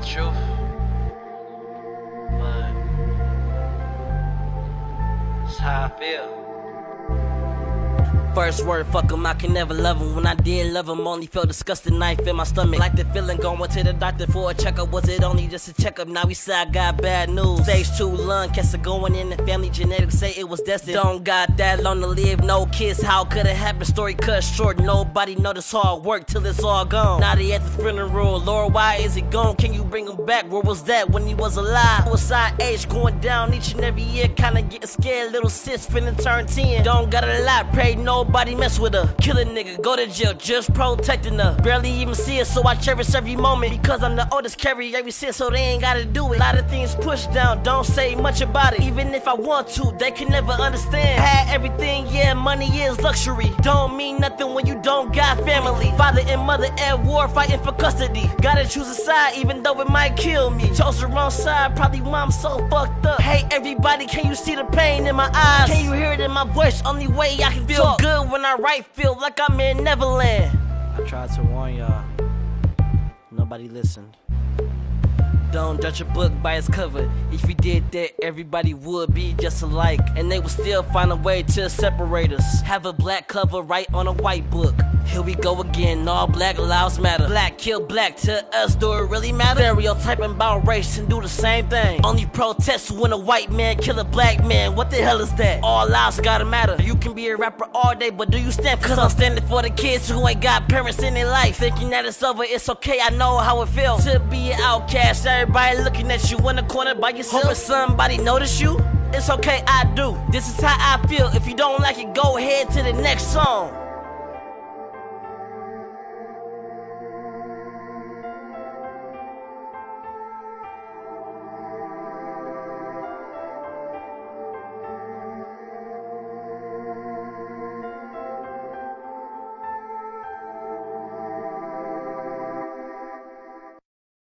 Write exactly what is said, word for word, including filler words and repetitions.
truth, but it's how I feel. First word, fuck him, I can never love him. When I did love him, only felt disgusting, knife in my stomach. Like the feeling going to the doctor for a checkup. Was it only just a checkup? Now we say I got bad news. Stage two lung cancer going in the family, genetics say it was destined. Don't got that long to live, no kids, how could it happen? Story cut short, nobody know this hard work till it's all gone. Now they at the funeral, Lord, why is he gone? Can you bring him back? Where was that when he was alive? Suicide age going down each and every year, kinda getting scared, little sis finna turn ten. Don't got a lot, pray no Nobody mess with her. Kill a nigga, go to jail, just protecting her. Barely even see her, so I cherish every moment. Because I'm the oldest, carry every sin, so they ain't gotta do it. A lot of things pushed down, don't say much about it. Even if I want to, they can never understand. Had everything, yeah, money is luxury. Don't mean nothing when you don't got family. Father and mother at war, fighting for custody. Gotta choose a side, even though it might kill me. Chose the wrong side, probably why I'm so fucked up. Hey everybody, can you see the pain in my eyes? Can you hear it in my voice? Only way I can feel Talk. good when I write, feel like I'm in Neverland. I tried to warn y'all, nobody listened. Don't judge a book by its cover. If we did that, everybody would be just alike, and they would still find a way to separate us. Have a black cover right on a white book. Here we go again, all black lives matter. Black kill black, to us do it really matter? Stereotyping about race and do the same thing. Only protest when a white man kill a black man. What the hell is that? All lives gotta matter. You can be a rapper all day, but do you stand for? Cause I'm standing for the kids who ain't got parents in their life. Thinking that it's over, it's okay, I know how it feels to be an outcast. Everybody looking at you in the corner by yourself. Hoping somebody notice you. It's okay, I do. This is how I feel. If you don't like it, go ahead to the next song.